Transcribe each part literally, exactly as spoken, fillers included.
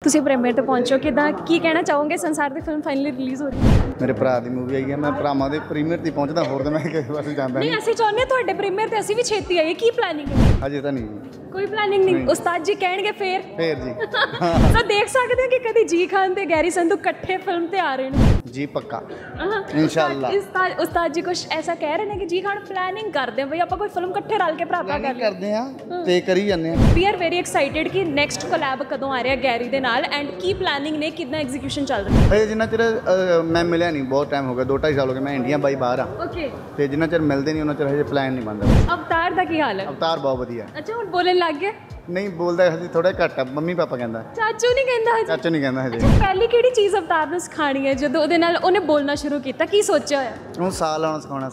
ਤੁਸੀਂ ਪ੍ਰੀਮੀਅਰ ਤੇ ਪਹੁੰਚੋ ਕਿਦਾਂ ਕੀ ਕਹਿਣਾ ਚਾਹੋਗੇ ਸੰਸਾਰ ਦੀ ਫਿਲਮ ਫਾਈਨਲੀ ਰਿਲੀਜ਼ ਹੋ ਰਹੀ ਹੈ ਮੇਰੇ ਭਰਾ ਦੀ ਮੂਵੀ ਆਈ ਹੈ ਮੈਂ ਭਰਾਵਾਂ ਦੇ ਪ੍ਰੀਮੀਅਰ ਤੇ ਪਹੁੰਚਦਾ ਹੋਰ ਤਾਂ ਮੈਂ ਕਿਸੇ ਪਾਸੇ ਜਾਂਦਾ ਨਹੀਂ ਨਹੀਂ ਅਸੀਂ ਚਾਹੁੰਦੇ ਹਾਂ ਤੁਹਾਡੇ ਪ੍ਰੀਮੀਅਰ ਤੇ ਅਸੀਂ ਵੀ ਛੇਤੀ ਆਈਏ ਕੀ ਪਲੈਨਿੰਗ ਹੈ ਅਜੇ ਤਾਂ ਨਹੀਂ ਕੋਈ ਪਲੈਨਿੰਗ ਨਹੀਂ ਉਸਤਾਦ ਜੀ ਕਹਿਣਗੇ ਫੇਰ ਫੇਰ ਜੀ ਸੋ ਦੇਖ ਸਕਦੇ ਹੋ ਕਿ ਕਦੀ ਜੀ ਖਾਨ ਤੇ ਗੈਰੀ ਸੰਧੂ ਇਕੱਠੇ ਫਿਲਮ ਤੇ ਆ ਰਹੇ ਨੇ जी पक्का हाँ, इंशाल्लाह उस्ताद उस्ताद जी कुछ ऐसा कह रहे हैं कि जी खान प्लानिंग करते हैं भाई आप कोई फिल्म इकट्ठे रल के भराता कर ਕਰਦੇ ਆ ਤੇ ਕਰੀ ਜਾਂਦੇ ਆ वी आर वेरी एक्साइटेड कि नेक्स्ट कोलैब कदों आ रहा है गैरी दे नाल एंड की प्लानिंग ने कितना एग्जीक्यूशन चल रहा है ਹਜੇ ਜਿੰਨਾ ਚਿਰ ਅ, ਮੈਂ ਮਿਲਿਆ ਨਹੀਂ ਬਹੁਤ ਟਾਈਮ ਹੋ ਗਿਆ ਦੋ ਢਾਈ ਸਾਲ ਹੋ ਗਏ ਮੈਂ ਇੰਡੀਆ ਬਾਈ ਬਾਹਰ ਆ ओके ਤੇ ਜਿੰਨਾ ਚਿਰ ਮਿਲਦੇ ਨਹੀਂ ਉਹਨਾਂ ਚਿਰ ਹਜੇ ਪਲਾਨ ਨਹੀਂ ਬਣਦਾ अवतार दा की हाल है ਅਵਤਾਰ ਬਹੁਤ ਵਧੀਆ अच्छा हुन बोलन लग गए ਨਹੀਂ ਬੋਲਦਾ ਹਜੇ ਥੋੜਾ ਘੱਟ ਆ ਮੰਮੀ ਪਾਪਾ ਕਹਿੰਦਾ ਚਾਚੂ ਨਹੀਂ ਕਹਿੰਦਾ ਹਜੇ ਚਾਚੂ ਨਹੀਂ ਕਹਿੰਦਾ ਹਜੇ ਅੱਛਾ ਪਹਿਲੀ ਕਿਹੜੀ ਚੀਜ਼ ਅਵਤਾਰ ਨੂੰ ਸਿਖਾਣੀ ਹੈ ਜਦੋਂ ਉਹਦੇ ਨਾਲ ਉਹਨੇ ਬੋਲਣਾ ਸ਼ੁਰੂ ਕੀਤਾ ਕੀ ਸੋਚਿਆ ਹੋਇਆ ਉਹਨੂੰ ਸਾਹ ਲਾਉਣਾ ਸਿਖਾਉਣਾ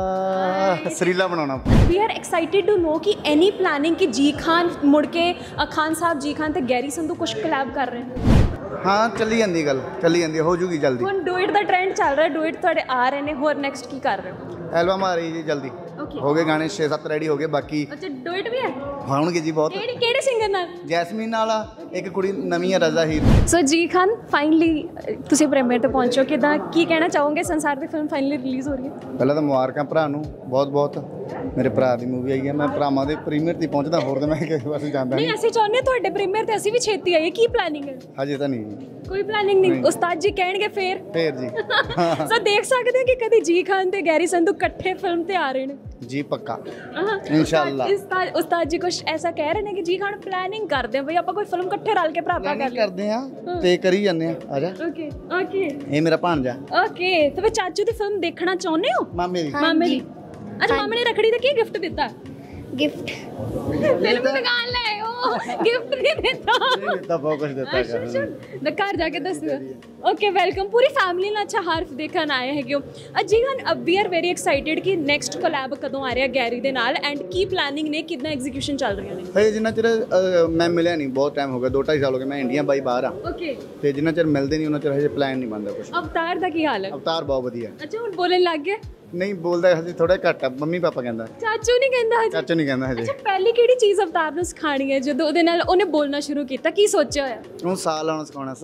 ਸਾਹ ਸਰੀਲਾ ਬਣਾਉਣਾ we are excited to know कि एनी प्लानिंग कि जी खान मुड़ के अ, खान साहब जी खान ते गैरी संधू कुछ कोलैब कर रहे हैं ਹਾਂ ਚੱਲੀ ਜਾਂਦੀ ਗੱਲ ਚੱਲੀ ਜਾਂਦੀ ਹੋ ਜੂਗੀ ਜਲਦੀ ਹੁਣ ਡੂਇਟ ਦਾ ਟ੍ਰੈਂਡ ਚੱਲ ਰਿਹਾ ਡੂਇਟ ਤੁਹਾਡੇ ਆ ਰਹੇ ਨੇ ਹੋਰ ਨੈਕਸਟ ਕੀ ਕਰ ਰਹੇ ਹੋ ਐਲਬਮ ਆ ਰਹੀ ਜੀ ਜਲਦੀ ਓਕੇ ਹੋ ਗਏ ਗਾਣੇ ਛੇ ਸੱਤ ਰੈਡੀ ਹੋ ਗਏ ਬਾਕੀ ਅੱਛਾ ਡੂਇਟ ਵੀ ਹੈ ਹੋਣਗੇ ਜੀ ਬਹੁਤ ਕਿਹੜੀ ਕਿਹੜੇ ਸਿੰਗਰ ਨਾਲ ਜੈਸਮੀਨ ਨਾਲ ਆ, ਇੱਕ ਕੁੜੀ ਨਵੀਂ ਆ ਰਜ਼ਾ ਹੀਰ ਸੋ ਜੀ ਖਾਨ ਫਾਈਨਲੀ ਤੁਸੀਂ ਪ੍ਰੀਮੀਅਰ ਤੇ ਪਹੁੰਚੋ ਕਿਦਾਂ ਕੀ ਕਹਿਣਾ ਚਾਹੋਗੇ ਸੰਸਾਰ ਦੀ ਫਿਲਮ ਫਾਈਨਲੀ ਰਿਲੀਜ਼ ਹੋ ਰਹੀ ਹੈ ਪਹਿਲਾਂ ਤਾਂ ਮੁਬਾਰਕਾਂ ਭਰਾ ਨੂੰ ਬਹੁਤ ਬਹੁਤ ਮੇਰੇ ਭਰਾ ਦੀ ਮੂਵੀ ਆਈ ਹੈ ਮੈਂ ਭਰਾਵਾਂ ਦੇ ਪ੍ਰੀਮੀਅਰ ਤੇ ਪਹੁੰਚਦਾ ਹੋਰ ਤਾਂ ਮੈਂ ਕਿਸੇ ਪਾਸੇ ਜਾਂਦਾ ਨਹੀਂ ਨਹੀਂ ਅਸੀਂ ਚਾਹੁੰਦੇ ਹਾਂ ਤੁਹਾਡੇ ਪ੍ਰੀਮੀਅਰ ਤੇ ਅਸੀਂ ਵੀ ਛੇਤੀ ਆਈਏ ਕੀ ਪਲੈਨਿੰਗ ਹੈ ਹਜੇ ਤਾਂ ਨਹੀਂ ਕੋਈ ਪਲੈਨਿੰਗ ਨਹੀਂ ਉਸਤਾਦ ਜੀ ਕਹਿਣਗੇ ਫੇਰ ਫੇਰ ਜੀ ਸੋ ਦੇਖ ਸਕਦੇ ਹੋ ਕਿ ਕਦੀ ਜੀ ਖਾਨ ਤੇ ਗੈਰੀ ਸੰਧੂ ਇਕੱਠੇ ਫਿਲਮ ਤੇ ਆ ਰਹੇ ਨੇ जी पक्का हाँ, इंशाल्लाह उस्ताद उस्ताद जी कुछ ऐसा कह रहे हैं कि जी खान प्लानिंग करते हैं भाई आप कोई फिल्म इकट्ठे रल के भराता कर ਕਰਦੇ ਆ ਤੇ ਕਰੀ ਜਾਂਦੇ ਆ ਆ ਜਾ ओके ओके ਇਹ ਮੇਰਾ ਭਾਣਜਾ ओके तो फिर चाचू ਦੀ ਫਿਲਮ ਦੇਖਣਾ ਚਾਹੁੰਦੇ ਹੋ ਮਾਮੇ ਦੀ ਮਾਮੇ ਦੀ ਅੱਛਾ ਮਾਮੇ ਨੇ ਰੱਖੜੀ ਦਾ ਕੀ ਗਿਫਟ ਦਿੱਤਾ गिफ्ट ਫਿਲਮ ਦੁਕਾਨ ਲੈ ਆਓ ਗਿਫਟ ਨਹੀਂ ਦਿੱਤਾ ਤਾਂ ਬਹੁਤ ਕੁਝ ਦਿੱਤਾ ਅੱਛਾ ਅੱਛਾ ਨਾ ਘਰ ਜਾ ਕੇ ਦੱਸ ਓਕੇ ਵੈਲਕਮ ਪੂਰੀ ਫੈਮਿਲੀ ਨਾਲ ਅੱਛਾ ਹਾਰਫ ਦੇਖਣ ਆਏ ਹੈਗੇ ਹੋ ਅਜੀ ਹਨ ਅਬ ਵੀ ਆਰ ਵੈਰੀ ਐਕਸਾਈਟਿਡ ਕਿ ਨੈਕਸਟ ਕੋਲੈਬ ਕਦੋਂ ਆ ਰਿਹਾ ਗੈਰੀ ਦੇ ਨਾਲ ਐਂਡ ਕੀ ਪਲਾਨਿੰਗ ਨੇ ਕਿੰਨਾ ਐਗਜ਼ੀਕਿਊਸ਼ਨ ਚੱਲ ਰਹੀਆਂ ਨੇ ਹਜੇ ਜਿੰਨਾ ਚਿਰ ਅ, ਮੈਂ ਮਿਲਿਆ ਨਹੀਂ ਬਹੁਤ ਟਾਈਮ ਹੋ ਗਿਆ ਦੋ ਢਾਈ ਸਾਲ ਹੋ ਗਏ ਮੈਂ ਇੰਡੀਆ ਬਾਈ ਬਾਹਰ ਆ ਓਕੇ ਤੇ ਜਿੰਨਾ ਚਿਰ ਮਿਲਦੇ ਨਹੀਂ ਉਹਨਾਂ ਚਿਰ ਹਜੇ ਪਲਾਨ ਨਹੀਂ ਬਣਦਾ ਕੁਝ ਅਵਤਾਰ ਦਾ ਕੀ ਹਾਲ ਹੈ ਅਵਤਾਰ ਬਹੁਤ ਵਧੀਆ ਅੱਛਾ ਹੁਣ ਬੋਲਣ ਲੱਗ ਗਏ ਨਹੀਂ ਬੋਲਦਾ ਹਜੇ ਥੋੜਾ ਘੱਟ ਆ ਮੰਮੀ ਪਾਪਾ ਕਹਿੰਦਾ ਚਾਚੂ ਨਹੀਂ ਕਹਿੰਦਾ ਹਜੇ ਚਾਚੂ ਨਹੀਂ ਕਹਿੰਦਾ ਹਜੇ ਅੱਛਾ ਪਹਿਲੀ ਕਿਹੜੀ ਚੀਜ਼ ਅਵਤਾਰ ਨੂੰ ਸਿਖਾਣੀ ਹੈ ਜਦੋਂ ਉਹਦੇ ਨਾਲ ਉਹਨੇ ਬੋਲਣਾ ਸ਼ੁਰੂ ਕੀਤਾ ਕੀ ਸੋਚਿਆ ਹੋਇਆ ਉਹਨੂੰ ਸਾਹ ਲਾਉਣਾ ਸਿਖਾਉਣਾ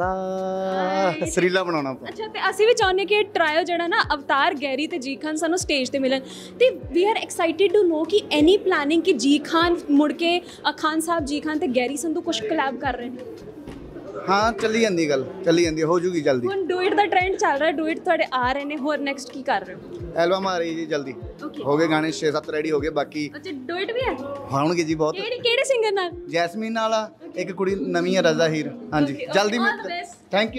ਸਾਹ ਸਰੀਲਾ ਬਣਾਉਣਾ ਅੱਛਾ ਤੇ ਅਸੀਂ ਵੀ ਚਾਹੁੰਦੇ ਕਿ ਇਹ ਟਰਾਇਲ ਜਿਹੜਾ ਨਾ ਅਵਤਾਰ ਗੈਰੀ ਤੇ ਜੀ ਖਾਨ ਸਾਨੂੰ ਸਟੇਜ ਤੇ ਮਿਲਣ ਤੇ we are excited to know ਕਿ ਐਨੀ ਪਲਾਨਿੰਗ ਕਿ ਜੀ ਖਾਨ ਮੁੜ ਕੇ ਅ, ਖਾਨ ਸਾਹਿਬ ਜੀ ਖਾਨ ਤੇ ਗੈਰੀ ਸੰਧੂ ਕੁਝ ਕੋਲੈਬ ਕਰ ਰਹੇ ਨੇ ਹਾਂ ਚੱਲੀ ਜਾਂਦੀ ਗੱਲ ਚੱਲੀ ਜਾਂਦੀ ਹੋ ਜੂਗੀ ਜਲਦੀ ਹੁਣ ਡੂਇਟ ਦਾ ਟ੍ਰੈਂਡ ਚੱਲ ਰਿਹਾ ਡੂਇਟ ਤੁਹਾਡੇ ਆ ਰਹੇ ਨੇ ਹੋਰ ਨੈਕਸਟ ਕੀ ਕਰ ਰਹੇ ਹੋ ਐਲਬਮ ਆ ਰਹੀ ਜੀ ਜਲਦੀ ਓਕੇ ਹੋ ਗਏ ਗਾਣੇ ਛੇ ਸੱਤ ਰੈਡੀ ਹੋ ਗਏ ਬਾਕੀ ਅੱਛਾ ਡੂਇਟ ਵੀ ਹੈ ਹੋਣਗੇ ਜੀ ਬਹੁਤ ਕਿਹੜੀ ਕਿਹੜੇ ਸਿੰਗਰ ਨਾਲ ਜੈਸਮੀਨ ਨਾਲ ਆ, ਇੱਕ ਕੁੜੀ ਨਵੀਂ ਆ ਰਜ਼ਾ ਹੀਰ ਹਾਂਜੀ Okay, okay, ਜਲਦੀ all the best. Thank you